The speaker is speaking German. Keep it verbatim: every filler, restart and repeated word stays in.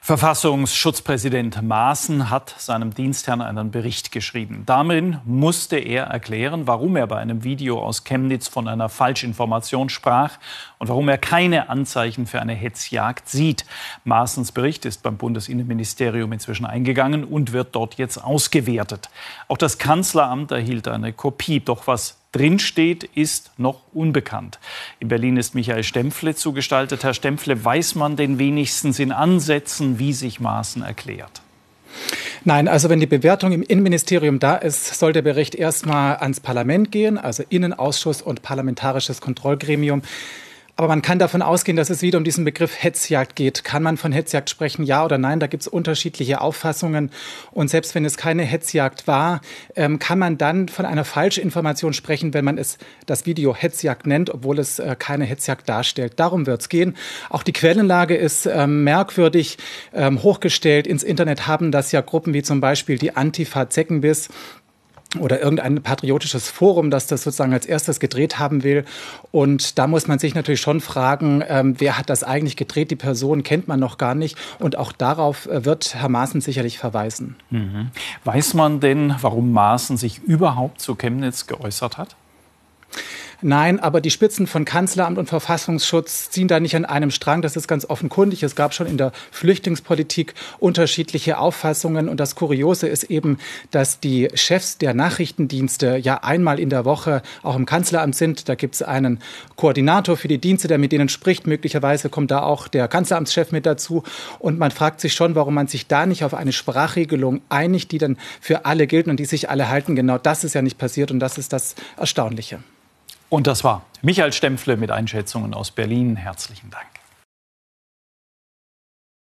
Verfassungsschutzpräsident Maaßen hat seinem Dienstherrn einen Bericht geschrieben. Darin musste er erklären, warum er bei einem Video aus Chemnitz von einer Falschinformation sprach und warum er keine Anzeichen für eine Hetzjagd sieht. Maaßens Bericht ist beim Bundesinnenministerium inzwischen eingegangen und wird dort jetzt ausgewertet. Auch das Kanzleramt erhielt eine Kopie. Doch was drinsteht, ist noch unbekannt. In Berlin ist Michael Stempfle zugestaltet. Herr Stempfle, weiß man denn wenigstens in Ansätzen, wie sich Maaßen erklärt? Nein, also wenn die Bewertung im Innenministerium da ist, soll der Bericht erstmal ans Parlament gehen, also Innenausschuss und parlamentarisches Kontrollgremium. Aber man kann davon ausgehen, dass es wieder um diesen Begriff Hetzjagd geht. Kann man von Hetzjagd sprechen, ja oder nein? Da gibt es unterschiedliche Auffassungen. Und selbst wenn es keine Hetzjagd war, ähm, kann man dann von einer Falschinformation sprechen, wenn man es das Video Hetzjagd nennt, obwohl es äh, keine Hetzjagd darstellt. Darum wird es gehen. Auch die Quellenlage ist ähm, merkwürdig ähm, hochgestellt. Ins Internet haben das ja Gruppen wie zum Beispiel die Antifa Zeckenbiss oder irgendein patriotisches Forum, das das sozusagen als erstes gedreht haben will. Und da muss man sich natürlich schon fragen, ähm, wer hat das eigentlich gedreht? Die Person kennt man noch gar nicht. Und auch darauf äh, wird Herr Maaßen sicherlich verweisen. Mhm. Weiß man denn, warum Maaßen sich überhaupt zu Chemnitz geäußert hat? Nein, aber die Spitzen von Kanzleramt und Verfassungsschutz ziehen da nicht an einem Strang. Das ist ganz offenkundig. Es gab schon in der Flüchtlingspolitik unterschiedliche Auffassungen. Und das Kuriose ist eben, dass die Chefs der Nachrichtendienste ja einmal in der Woche auch im Kanzleramt sind. Da gibt es einen Koordinator für die Dienste, der mit denen spricht. Möglicherweise kommt da auch der Kanzleramtschef mit dazu. Und man fragt sich schon, warum man sich da nicht auf eine Sprachregelung einigt, die dann für alle gilt und die sich alle halten. Genau das ist ja nicht passiert. Und das ist das Erstaunliche. Und das war Michael Stempfle mit Einschätzungen aus Berlin. Herzlichen Dank.